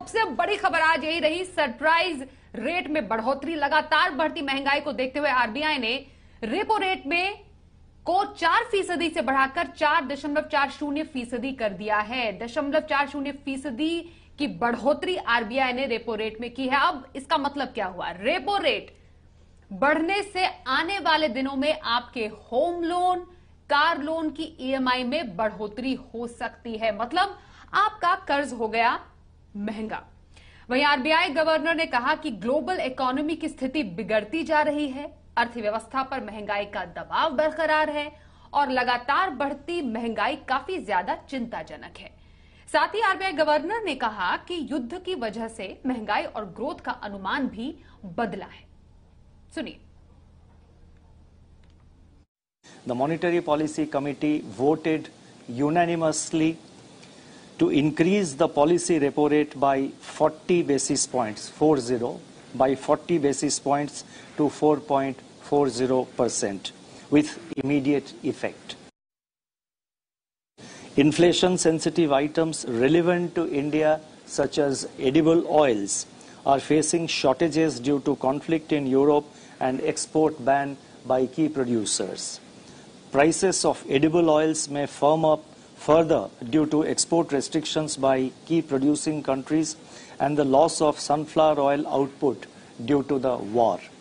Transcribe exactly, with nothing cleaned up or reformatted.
सबसे बड़ी खबर आज यही रही, सरप्राइज रेट में बढ़ोतरी। लगातार बढ़ती महंगाई को देखते हुए आरबीआई ने रेपो रेट में को चार फीसदी से बढ़ाकर चार दशमलव चार शून्य फीसदी कर दिया है। दशमलव चार शून्य फीसदी की बढ़ोतरी आरबीआई ने रेपो रेट में की है। अब इसका मतलब क्या हुआ? रेपो रेट बढ़ने से आने वाले दिनों में आपके home loan, car loan EMI ईएमआई में बढ़ोतरी हो सकती है। मतलब आपका कर्ज हो गया महंगा। वहीं आरबीआई गवर्नर ने कहा कि ग्लोबल इकोनॉमी की स्थिति बिगड़ती जा रही है, अर्थव्यवस्था पर महंगाई का दबाव बरकरार है और लगातार बढ़ती महंगाई काफी ज्यादा चिंताजनक है। साथ ही आरबीआई गवर्नर ने कहा कि युद्ध की वजह से महंगाई और ग्रोथ का अनुमान भी बदला है। सुनिए। The Monetary Policy Committee voted unanimously to increase the policy repo rate by forty basis points, forty, by forty basis points to four point four zero percent with immediate effect. Inflation-sensitive items relevant to India, such as edible oils, are facing shortages due to conflict in Europe and export ban by key producers. Prices of edible oils may firm up further due to export restrictions by key producing countries and the loss of sunflower oil output due to the war.